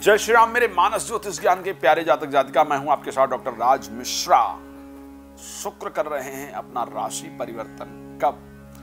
जय श्री राम मेरे मानस ज्योतिष ज्ञान के प्यारे जातक जातिका, मैं हूं आपके साथ डॉक्टर राज मिश्रा। शुक्र कर रहे हैं अपना राशि परिवर्तन कब?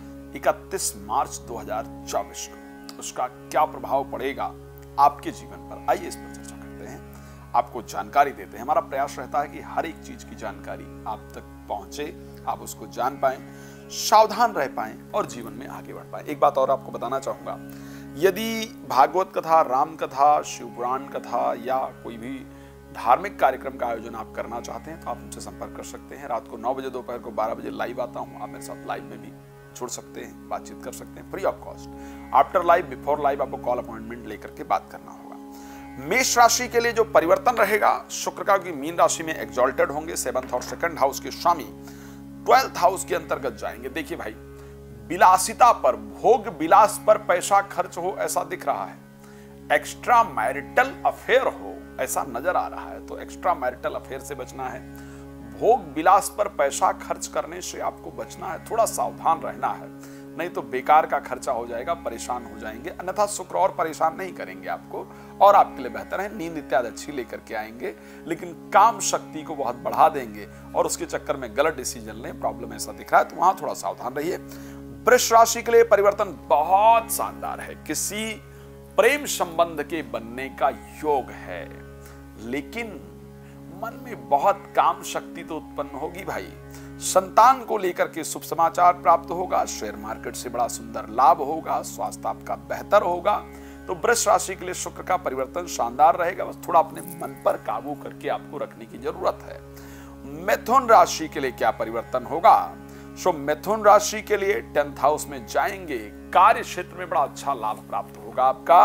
31 मार्च 2024 को। उसका क्या प्रभाव पड़ेगा आपके जीवन पर, आइए इस पर चर्चा करते हैं, आपको जानकारी देते हैं। हमारा प्रयास रहता है कि हर एक चीज की जानकारी आप तक पहुंचे, आप उसको जान पाएं, सावधान रह पाएं और जीवन में आगे बढ़ पाएं। एक बात और आपको बताना चाहूंगा, यदि भागवत कथा, राम कथा, शिव पुराण कथा या कोई भी धार्मिक कार्यक्रम का आयोजन आप करना चाहते हैं तो आप हमसे संपर्क कर सकते हैं। रात को 9 बजे, दोपहर को 12 बजे लाइव आता हूं। आप मेरे साथ लाइव में भी जुड़ सकते हैं, बातचीत कर सकते हैं, free of cost. After live, before live आपको कॉल अपॉइंटमेंट लेकर के बात करना होगा। मेष राशि के लिए जो परिवर्तन रहेगा शुक्र का, मीन राशि में एग्जॉल्टेड होंगे, 7th और 2nd हाउस के स्वामी 12th हाउस के अंतर्गत जाएंगे। देखिए भाई, विलासिता पर, भोग विलास पर पैसा खर्च हो ऐसा दिख रहा है। एक्स्ट्रा मैरिटल अफेयर हो ऐसा नजर आ रहा है, तो एक्स्ट्रा मैरिटल अफेयर से बचना है। भोग विलास पर पैसा खर्च करने से आपको बचना है, थोड़ा सावधान रहना है, नहीं तो बेकार का खर्चा हो जाएगा, परेशान हो जाएंगे। अन्यथा शुक्र और परेशान नहीं करेंगे आपको, और आपके लिए बेहतर है। नींद इत्यादि अच्छी लेकर के आएंगे, लेकिन काम शक्ति को बहुत बढ़ा देंगे और उसके चक्कर में गलत डिसीजन लें, प्रॉब्लम ऐसा दिख रहा है, तो वहां थोड़ा सावधान रहिए। वृष राशि के लिए परिवर्तन बहुत शानदार है, किसी प्रेम संबंध के बनने का योग है, लेकिन मन में बहुत काम शक्ति तो उत्पन्न होगी भाई। संतान को लेकर के शुभ समाचार प्राप्त होगा, शेयर मार्केट से बड़ा सुंदर लाभ होगा, स्वास्थ्य आपका बेहतर होगा। तो वृष राशि के लिए शुक्र का परिवर्तन शानदार रहेगा, बस थोड़ा अपने मन पर काबू करके आपको रखने की जरूरत है। मिथुन राशि के लिए क्या परिवर्तन होगा? मिथुन राशि के लिए 10th हाउस में जाएंगे, कार्य क्षेत्र में बड़ा अच्छा लाभ प्राप्त होगा आपका।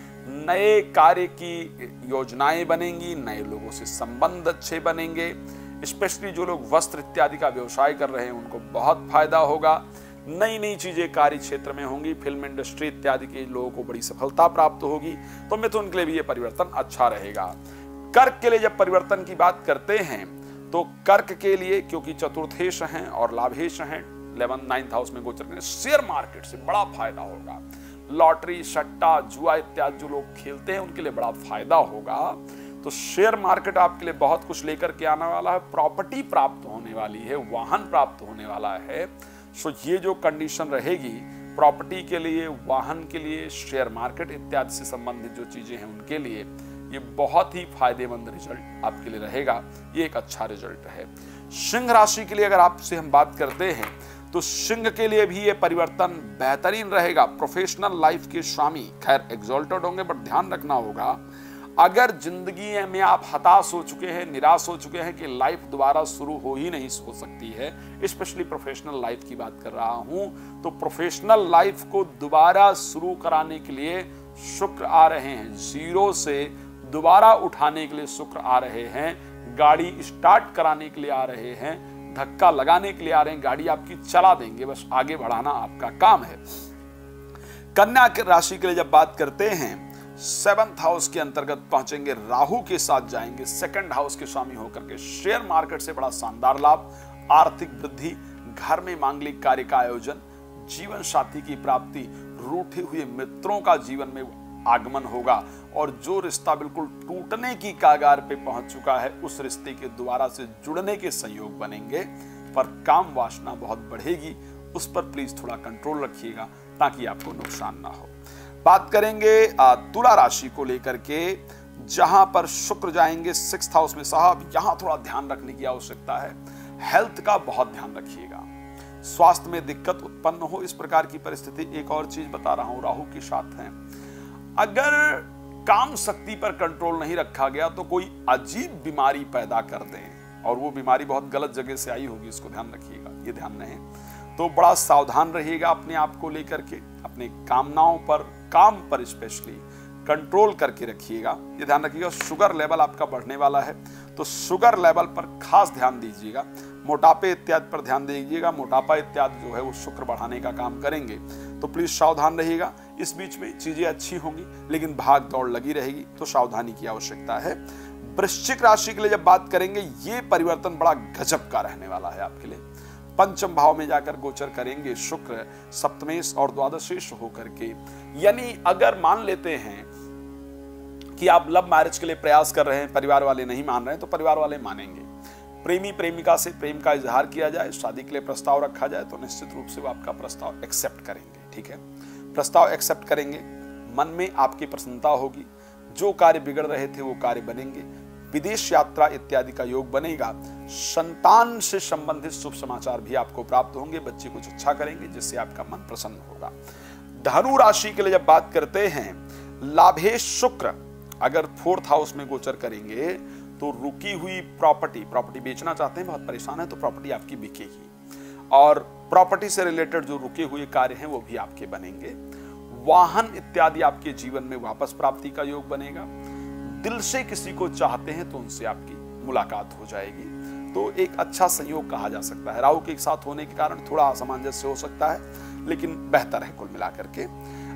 नए कार्य की योजनाएं बनेंगी, नए लोगों से संबंध अच्छे बनेंगे। स्पेशली जो लोग वस्त्र इत्यादि का व्यवसाय कर रहे हैं उनको बहुत फायदा होगा। नई नई चीजें कार्य क्षेत्र में होंगी, फिल्म इंडस्ट्री इत्यादि के लोगों को बड़ी सफलता प्राप्त होगी, तो मिथुन के लिए भी ये परिवर्तन अच्छा रहेगा। कर्क के लिए जब परिवर्तन की बात करते हैं तो कर्क के लिए, क्योंकि चतुर्थेश हैं और लाभेश हैं, 11th 9th हाउस में गोचर करें, शेयर मार्केट से बड़ा फायदा होगा। लॉटरी, सट्टा, जुआ इत्यादि जो लोग खेलते हैं उनके लिए बड़ा फायदा होगा। तो शेयर मार्केट आपके लिए बहुत कुछ लेकर के आने वाला है। प्रॉपर्टी प्राप्त होने वाली है, वाहन प्राप्त होने वाला है। सो ये जो कंडीशन रहेगी प्रॉपर्टी के लिए, वाहन के लिए, शेयर मार्केट इत्यादि से संबंधित जो चीजें हैं उनके लिए ये बहुत ही फायदेमंद रिजल्ट आपके लिए रहेगा। ये एक अच्छा रिजल्ट है। सिंह राशि के लिए अगर आपसे हम बात करते हैं तो सिंह के लिए भी ये परिवर्तन बेहतरीन रहेगा। प्रोफेशनल लाइफ के स्वामी खैर एग्जॉल्टेड होंगे, बट ध्यान रखना होगा, अगर जिंदगी में आप हताश हो चुके हैं, निराश हो चुके हैं कि लाइफ दोबारा शुरू हो ही नहीं हो सकती है, स्पेशली प्रोफेशनल लाइफ की बात कर रहा हूं, तो प्रोफेशनल लाइफ को दोबारा शुरू कराने के लिए शुक्र आ रहे हैं। जीरो से दोबारा उठाने के लिए शुक्र आ रहे हैं, गाड़ी स्टार्ट कराने के लिए आ रहे हैं, धक्का लगाने के लिए आ रहे हैं, गाड़ी आपकी चला देंगे, बस आगे बढ़ाना आपका काम है। कन्या के राशि के लिए जब बात करते हैं 7th हाउस के अंतर्गत पहुंचेंगे, राहु के साथ जाएंगे, 2nd हाउस के स्वामी होकर के शेयर मार्केट से बड़ा शानदार लाभ, आर्थिक वृद्धि, घर में मांगलिक कार्य का आयोजन, जीवन साथी की प्राप्ति, रूठे हुए मित्रों का जीवन में आगमन होगा, और जो रिश्ता बिल्कुल टूटने की कागार पे पहुंच चुका है उस रिश्ते के दोबारा से जुड़ने के संयोग बनेंगे। पर काम वासना बहुत बढ़ेगी, उस पर प्लीज थोड़ा कंट्रोल रखिएगा ताकि आपको नुकसान ना हो। बात करेंगे तुला राशि को लेकर के, जहां पर शुक्र जाएंगे 6th हाउस में। साहब यहां थोड़ा ध्यान रखने की आवश्यकता है, हेल्थ का बहुत ध्यान रखिएगा, स्वास्थ्य में दिक्कत उत्पन्न हो इस प्रकार की परिस्थिति। एक और चीज बता रहा हूं, राहु के साथ है, अगर काम शक्ति पर कंट्रोल नहीं रखा गया तो कोई अजीब बीमारी पैदा कर दें, और वो बीमारी बहुत गलत जगह से आई होगी, इसको ध्यान रखिएगा। ये ध्यान रहे तो बड़ा सावधान रहिएगा अपने आप को लेकर के, अपने कामनाओं पर, काम पर स्पेशली कंट्रोल करके रखिएगा। ये ध्यान रखिएगा। शुगर लेवल आपका बढ़ने वाला है, तो शुगर लेवल पर खास ध्यान दीजिएगा। मोटापे इत्यादि पर ध्यान दीजिएगा, मोटापा इत्यादि जो है वो शुक्र बढ़ाने का काम करेंगे, तो प्लीज सावधान रहिएगा। इस बीच में चीजें अच्छी होंगी लेकिन भाग दौड़ लगी रहेगी, तो सावधानी की आवश्यकता है। वृश्चिक राशि के लिए जब बात करेंगे, ये परिवर्तन बड़ा गजब का रहने वाला है आपके लिए। पंचम भाव में जाकर गोचर करेंगे शुक्र, सप्तमेश और द्वादशेश होकर के। यानी अगर मान लेते हैं कि आप लव मैरिज के लिए प्रयास कर रहे हैं, परिवार वाले नहीं मान रहे हैं, तो परिवार वाले मानेंगे। प्रेमी प्रेमिका से प्रेम का इजहार किया जाए, शादी के लिए प्रस्ताव रखा जाए, तो निश्चित रूप से वो आपका प्रस्ताव एक्सेप्ट करेंगे। ठीक है, प्रस्ताव एक्सेप्ट करेंगे, मन में आपकी प्रसन्नता होगी, जो कार्य बिगड़ रहे थे वो कार्य बनेंगे, विदेश यात्रा इत्यादि का योग बनेगा, संतान से संबंधित शुभ समाचार भी आपको प्राप्त होंगे, बच्चे कुछ अच्छा करेंगे जिससे आपका मन प्रसन्न होगा। धनु राशि के लिए जब बात करते हैं, लाभेश शुक्र अगर 4th हाउस में गोचर करेंगे तो रुकी हुई प्रॉपर्टी बेचना चाहते हैं, बहुत परेशान है, तो प्रॉपर्टी आपकी बिकेगी और प्रॉपर्टी से रिलेटेड जो रुके हुए कार्य हैं वो भी आपके बनेंगे। वाहन इत्यादि आपके जीवन में वापस प्राप्ति का योग बनेगा। दिल से किसी को चाहते हैं तो उनसे आपकी मुलाकात हो जाएगी, तो एक अच्छा संयोग कहा जा सकता है। राहु के एक साथ होने के कारण थोड़ा असमंजस्य हो सकता है, लेकिन बेहतर है कुल मिलाकर के।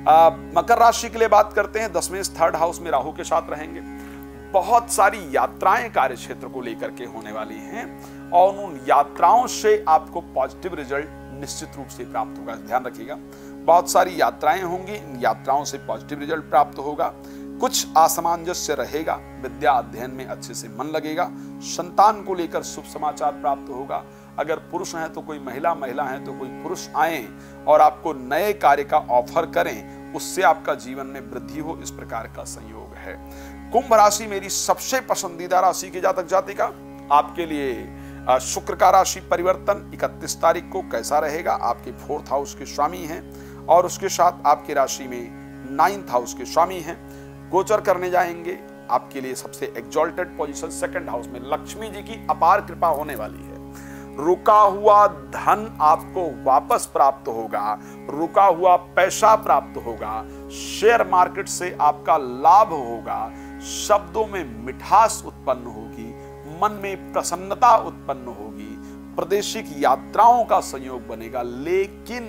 मकर राशि के लिए बात करते हैं, 10वें 3rd हाउस में राहु के साथ रहेंगे। बहुत सारी यात्राएं कार्य क्षेत्र को लेकर के होने वाली हैं और उन यात्राओं से आपको पॉजिटिव रिजल्ट निश्चित रूप से प्राप्त होगा, ध्यान रखिएगा। बहुत सारी यात्राएं होंगी, इन यात्राओं से पॉजिटिव रिजल्ट प्राप्त होगा। कुछ असमंजस्य रहेगा, विद्या अध्ययन में अच्छे से मन लगेगा, संतान को लेकर शुभ समाचार प्राप्त होगा। अगर पुरुष हैं तो कोई महिला, महिला हैं तो कोई पुरुष आए और आपको नए कार्य का ऑफर करें, उससे आपका जीवन में वृद्धि हो, इस प्रकार का संयोग है। कुंभ राशि मेरी सबसे पसंदीदा राशि के जातक जातिका। आपके लिए शुक्र का राशि परिवर्तन 31 तारीख को कैसा रहेगा? आपके 4th हाउस के स्वामी हैं और उसके साथ आपकी राशि में 9th हाउस के स्वामी हैं, गोचर करने जाएंगे। आपके लिए सबसे एक्सॉल्टेड पोजीशन 2nd हाउस में लक्ष्मी जी की अपार कृपा होने वाली है। रुका हुआ धन आपको वापस प्राप्त होगा, रुका हुआ पैसा प्राप्त होगा, शेयर मार्केट से आपका लाभ होगा, शब्दों में मिठास उत्पन्न होगी, मन में प्रसन्नता उत्पन्न होगी, प्रादेशिक यात्राओं का संयोग बनेगा। लेकिन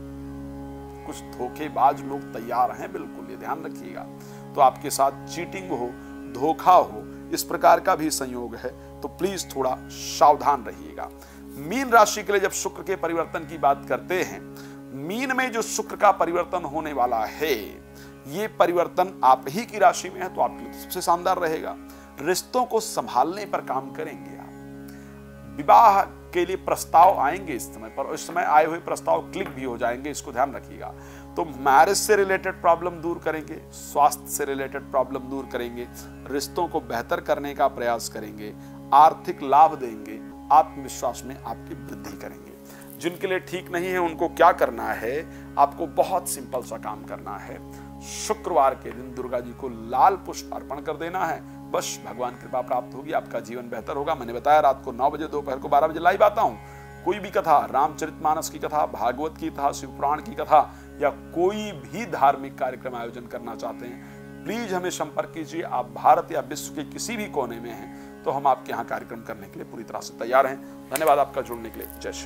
कुछ धोखेबाज लोग तैयार हैं, बिल्कुल ये ध्यान रखिएगा। तो आपके साथ चीटिंग हो, धोखा हो, इस प्रकार का भी संयोग है, तो प्लीज थोड़ा सावधान रहिएगा। मीन राशि के लिए जब शुक्र के परिवर्तन की बात करते हैं, मीन में जो शुक्र का परिवर्तन होने वाला है, ये परिवर्तन आप ही की राशि में है, तो आपके लिए सबसे शानदार रहेगा। रिश्तों को संभालने पर काम करेंगे आप। विवाह के लिए प्रस्ताव आएंगे इस समय पर, और इस समय आए हुए प्रस्ताव क्लिक भी हो जाएंगे, इसको ध्यान रखिएगा। तो मैरिज से रिलेटेड प्रॉब्लम दूर करेंगे, स्वास्थ्य से रिलेटेड प्रॉब्लम दूर करेंगे, रिश्तों को बेहतर करने का प्रयास करेंगे, आर्थिक लाभ देंगे, आत्मविश्वास में आपकी वृद्धि करेंगे। जिनके लिए ठीक नहीं है उनको क्या करना है? आपको बहुत सिंपल सा काम करना है। शुक्रवार के दिन दुर्गा जी को लाल पुष्प अर्पण कर देना है, बस भगवान कृपा प्राप्त होगी, आपका जीवन बेहतर होगा। मैंने बताया रात को 9 बजे, दोपहर को 12 बजे लाइव आता हूं। कोई भी कथा, रामचरितमानस की कथा, भागवत की कथा, शिवपुराण की कथा या कोई भी धार्मिक कार्यक्रम आयोजन करना चाहते हैं, प्लीज हमें संपर्क कीजिए। आप भारत या विश्व के किसी भी कोने में हैं तो हम आपके यहाँ कार्यक्रम करने के लिए पूरी तरह से तैयार हैं। धन्यवाद आपका जुड़ने के लिए। जय श्री